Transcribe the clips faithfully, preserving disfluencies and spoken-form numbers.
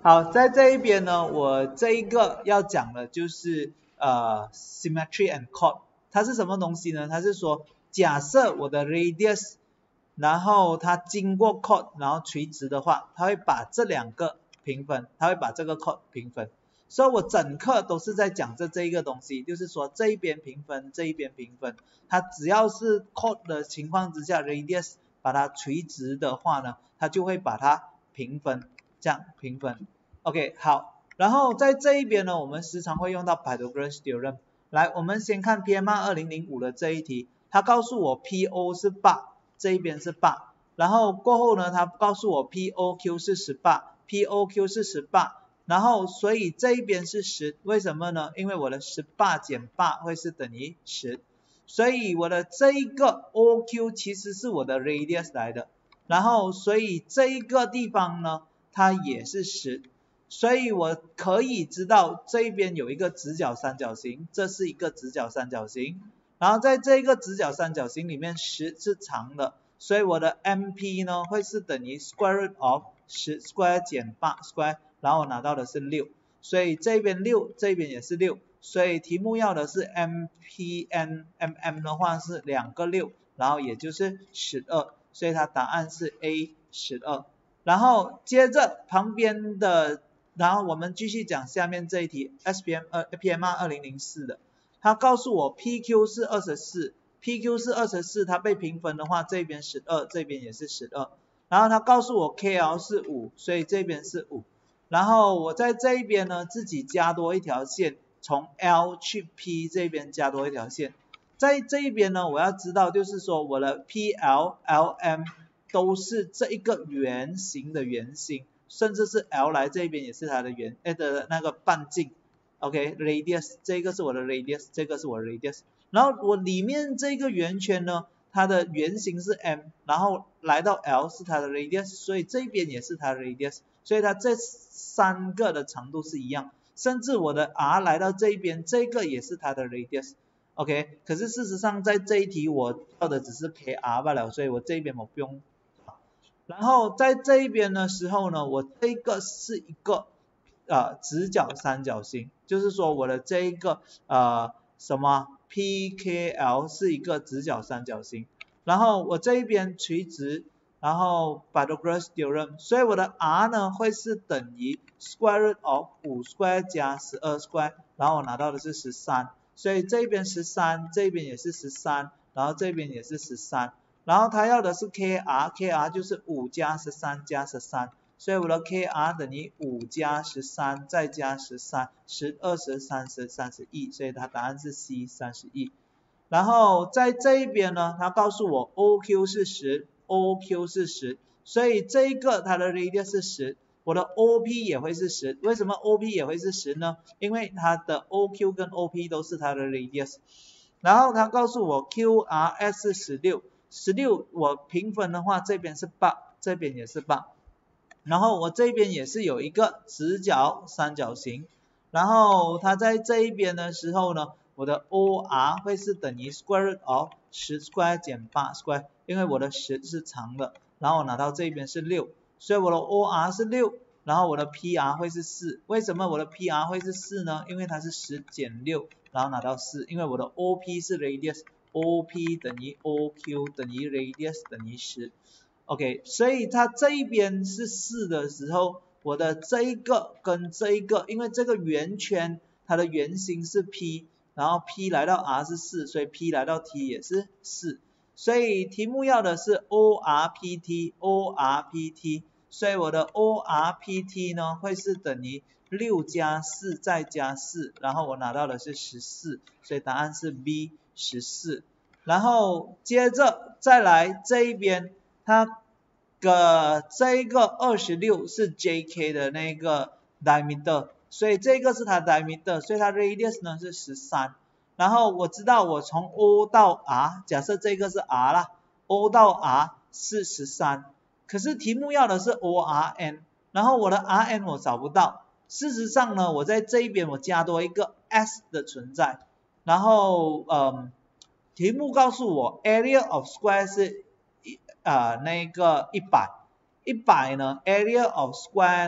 好，在这一边呢，我这一个要讲的就是呃 symmetry and chord， 它是什么东西呢？它是说，假设我的 radius， 然后它经过 chord， 然后垂直的话，它会把这两个平分，它会把这个 chord 平分。所以我整课都是在讲这这一个东西，就是说这一边平分，这一边平分，它只要是 chord 的情况之下 ，radius 把它垂直的话呢，它就会把它平分。这样平分 ，OK 好，然后在这一边呢，我们时常会用到 Pythagoras theorem。来，我们先看 P M R 二零零五的这一题，它告诉我 P O 是八，这一边是八，然后过后呢，它告诉我 P O Q 是十八 ，P O Q 是十八，然后所以这一边是十，为什么呢？因为我的十八减八会是等于十，所以我的这一个 O Q 其实是我的 radius 来的，然后所以这一个地方呢，它也是十，所以我可以知道这边有一个直角三角形，这是一个直角三角形，然后在这个直角三角形里面十是长的，所以我的 M P 呢会是等于 square root of 十 square 减八 square， 然后我拿到的是六，所以这边六，这边也是六，所以题目要的是 M P N M M 的话是两个六，然后也就是十二，所以它答案是 A 十二。然后接着旁边的，然后我们继续讲下面这一题 S P M 呃 P M R 二零零四的，它告诉我 P Q 是二十四 ，P Q 是二十四，它被平分的话，这边十二，这边也是十二，然后它告诉我 K L 是五，所以这边是五，然后我在这一边呢自己加多一条线，从 L 去 P 这边加多一条线，在这一边呢我要知道就是说我的 P L、L M都是这一个圆形的圆心，甚至是 L 来这边也是它的圆诶的那个半径 ，OK radius 这个是我的 radius， 这个是我的 radius， 然后我里面这个圆圈呢，它的圆形是 M， 然后来到 L 是它的 radius， 所以这边也是它的 radius， 所以它这三个的长度是一样，甚至我的 R 来到这边，这个也是它的 radius。OK， 可是事实上在这一题我要的只是 K R 罢了，所以我这边我不用。然后在这一边的时候呢，我这个是一个呃直角三角形，就是说我的这一个呃什么 P K L 是一个直角三角形，然后我这一边垂直，然后 Pythagoras theorem， 所以我的 R 呢会是等于 square root of 五 square 加十二 square， 然后我拿到的是十三，所以这边十三，这边也是十三，然后这边也是十三。然后他要的是 K R，K R 就是五加十三加十三，所以我的 K R 等于五加十三再加十三，十、二十、三十、三十一，所以它答案是 C 三十一。然后在这一边呢，他告诉我 O Q 是十 ，O Q 是十，所以这一个它的 radius 是十，我的 O P 也会是十，为什么 O P 也会是十呢？因为它的 O Q 跟 O P 都是它的 radius。然后他告诉我 Q R S 是十六。十六我平分的话，这边是八，这边也是八，然后我这边也是有一个直角三角形，然后它在这一边的时候呢，我的 O R 会是等于 square root of 十 square 减八 square， 因为我的十是长的，然后我拿到这边是六，所以我的 O R 是六，然后我的 P R 会是四，为什么我的 P R 会是四呢？因为它是十减六，然后拿到四，因为我的 O P 是 radius。O P 等于 O Q 等于 radius 等于十 ，OK， 所以它这一边是四的时候，我的这一个跟这一个，因为这个圆圈它的圆心是 P， 然后 P 来到 R 是四，所以 P 来到 T 也是四，所以题目要的是 O R P T O R P T， 所以我的 O R P T 呢会是等于六加四再加四，然后我拿到的是十四，所以答案是 B。十四，然后接着再来这一边，它的这一个二十六是 J K 的那个 diameter， 所以这个是它 diameter， 所以它 radius 呢是十三，然后我知道我从 O 到 R， 假设这个是 R 啦 ，O 到 R 是十三，可是题目要的是 O R N， 然后我的 R N 我找不到，事实上呢，我在这一边我加多一个 S 的存在。然后，嗯，题目告诉我 area of square 是一啊、呃、那个一百，一百呢 area of square 呢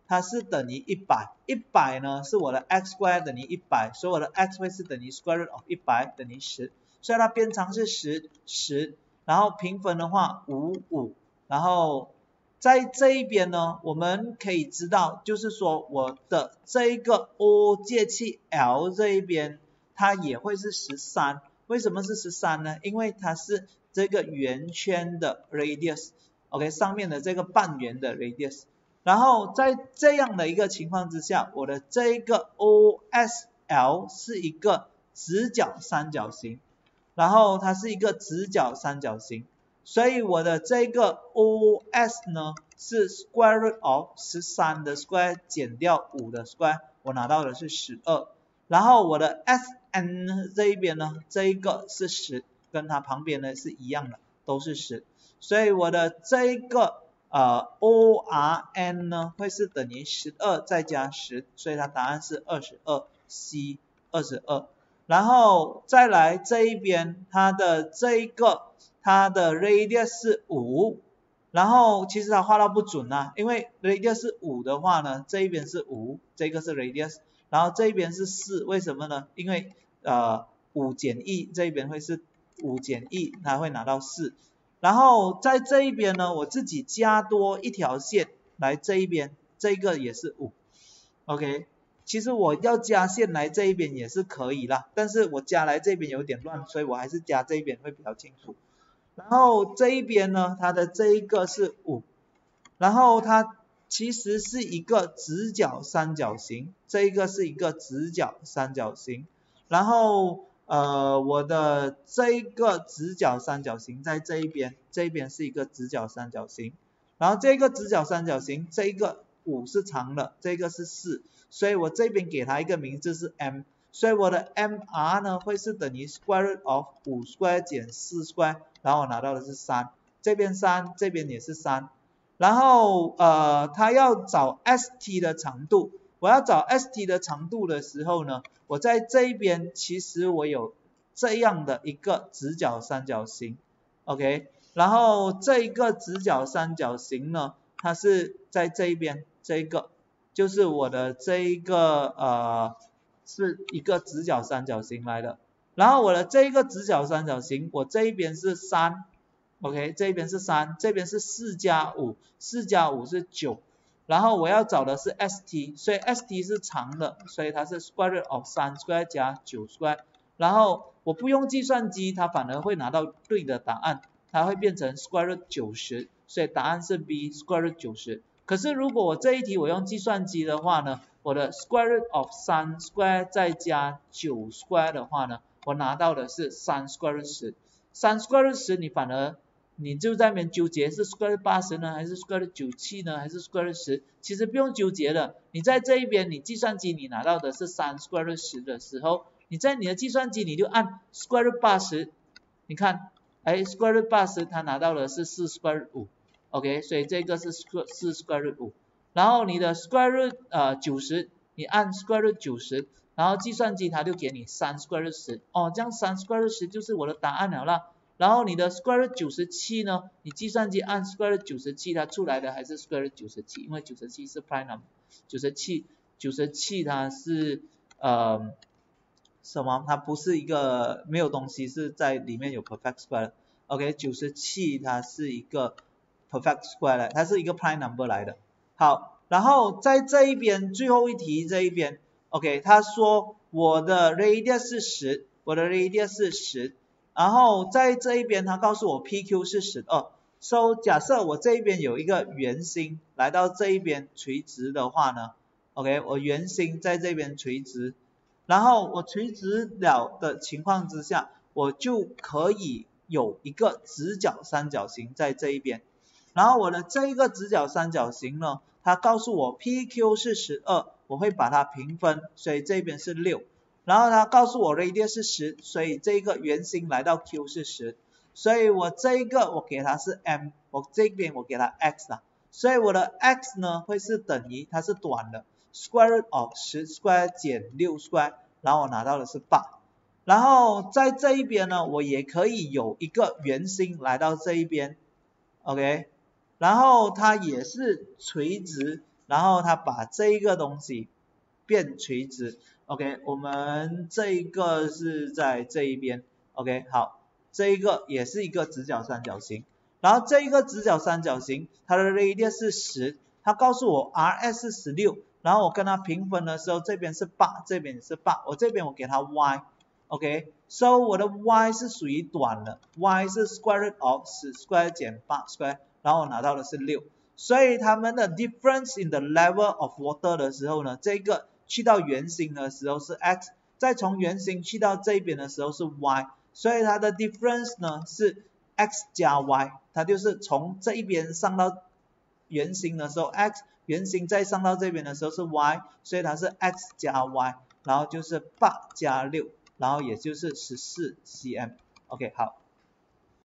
它是等于一百，一百呢是我的 x square 等于一百，所以我的 x 会是等于 square root of 一百等于十，所以它边长是十，十，然后平分的话五，五，然后在这一边呢，我们可以知道，就是说我的这一个 O 介去 L 这一边，它也会是十三，为什么是十三呢？因为它是这个圆圈的 radius，OK， 上面的这个半圆的 radius。然后在这样的一个情况之下，我的这一个 O S L 是一个直角三角形，然后它是一个直角三角形，所以我的这个 O S 呢是 square root of 十三的 square 减掉五的 square， 我拿到的是十二。然后我的 S N 这一边呢，这一个是十，跟它旁边呢是一样的，都是十，所以我的这一个呃 O R N 呢会是等于十二再加十，所以它答案是二十二 C 二十二。然后再来这一边，它的这一个它的 radius 是五，然后其实它画到不准啊，因为 radius 是五的话呢，这一边是五，这个是 radius， 然后这一边是四，为什么呢？因为呃五减一，这一边会是五减一，它会拿到四。然后在这一边呢，我自己加多一条线来这一边，这个也是五 ，OK。其实我要加线来这一边也是可以啦，但是我加来这边有点乱，所以我还是加这一边会比较清楚。然后这一边呢，它的这一个是五，然后它其实是一个直角三角形，这一个是一个直角三角形，然后呃我的这一个直角三角形在这一边，这一边是一个直角三角形，然后这个直角三角形这一个五是长的，这个是四，所以我这边给它一个名字是 M， 所以我的 M R 呢会是等于 square root of 五 square 减四 square， 然后我拿到的是三，这边三，这边也是三，然后呃它要找 S T 的长度，我要找 S T 的长度的时候呢，我在这一边其实我有这样的一个直角三角形 ，OK， 然后这一个直角三角形呢，它是在这一边，这一个就是我的这一个呃是一个直角三角形来的，然后我的这一个直角三角形，我这一边是三 ，OK， 这一边是三，这边是四加五，四加五是九，然后我要找的是 S T， 所以 S T 是长的，所以它是 square root of 三 square 加九 square， 然后我不用计算机，它反而会拿到对的答案，它会变成 square root 九十，所以答案是 B square root 九十。可是如果我这一题我用计算机的话呢，我的 square root of 三 square 再加九 square 的话呢，我拿到的是三 square root 十，三 square root 十你反而你就在那边纠结是 square root 八十呢，还是 square root 九十七呢，还是 square root 十，其实不用纠结的，你在这一边你计算机你拿到的是三 square root 十的时候，你在你的计算机你就按 square root 八十，你看，哎 square root 八十它拿到的是四 square root 五。OK， 所以这个是四 square root 五，然后你的 square root 呃九十，你按 square root 九十，然后计算机它就给你三 square root 十，哦，这样三 square root 十就是我的答案了啦。然后你的 square root 九十七呢，你计算机按 square root 九十七，它出来的还是 square root 九十七，因为九十七是 prime number， 九十七 九十七它是呃什么？它不是一个没有东西是在里面有 perfect square 的。OK， 九十七它是一个perfect square 来，它是一个 prime number 来的。好，然后在这一边最后一题这一边 ，OK， 他说我的 radius 是十，我的 radius 是十，然后在这一边他告诉我 P Q 是十二。So 假设我这一边有一个圆心来到这一边垂直的话呢 ，OK， 我圆心在这边垂直，然后我垂直了的情况之下，我就可以有一个直角三角形在这一边。然后我的这一个直角三角形呢，它告诉我 P Q 是十二，我会把它平分，所以这边是六。然后它告诉我 radius 是十，所以这个圆心来到 Q 是十，所以我这一个我给它是 M， 我这边我给它 X 啦，所以我的 X 呢会是等于它是短的 square root of 十 square 减六 square， 然后我拿到的是八。然后在这一边呢，我也可以有一个圆心来到这一边 ，OK。然后它也是垂直然后它把这一个东西变垂直 ，OK， 我们这一个是在这一边 ，OK， 好，这一个也是一个直角三角形，然后这一个直角三角形它的 radius 是十，它告诉我 R S 是十六，然后我跟它平分的时候，这边是八，这边是八，我这边我给它 y，OK，so 我的 y 是属于短的 ，y 是 square root of 十 square 减八 square， 然后我拿到的是六。所以它们的 difference in the level of water 的时候呢，这个去到圆心的时候是 x， 再从圆心去到这边的时候是 y， 所以它的 difference 呢是 x 加 y， 它就是从这一边上到圆心的时候 x， 圆心再上到这边的时候是 y， 所以它是 x 加 y， 然后就是八加六，然后也就是十四 cm。OK， 好。